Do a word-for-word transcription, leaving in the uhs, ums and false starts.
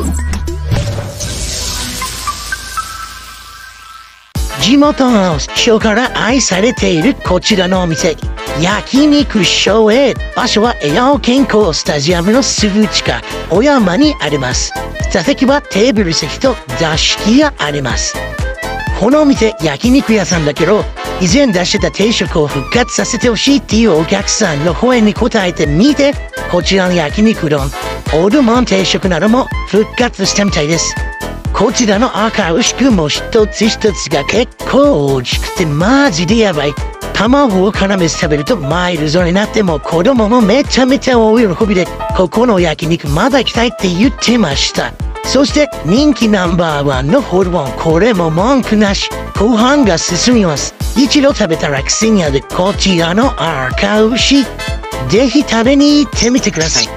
地元の人から愛されているこちらのお店、焼肉翔英。場所は栄養健康スタジアムのすぐ近く、小山にあります。座席はテーブル席と座敷があります。このお店、焼肉屋さんだけど、以前出してた定食を復活させてほしいっていうお客さんの声に応えてみて、こちらの焼肉丼、オールモン定食なども復活したみたいです。こちらの赤牛くんも一つ一つが結構大きくてマジでやばい。卵を絡めて食べるとマイルドになっても子供もめちゃめちゃ大喜びで、ここの焼肉まだ行きたいって言ってました。そして人気ナンバーワンのホルモン、これも文句なし。ご飯が進みます。一度食べたら癖になるこちらの赤牛。ぜひ食べに行ってみてください。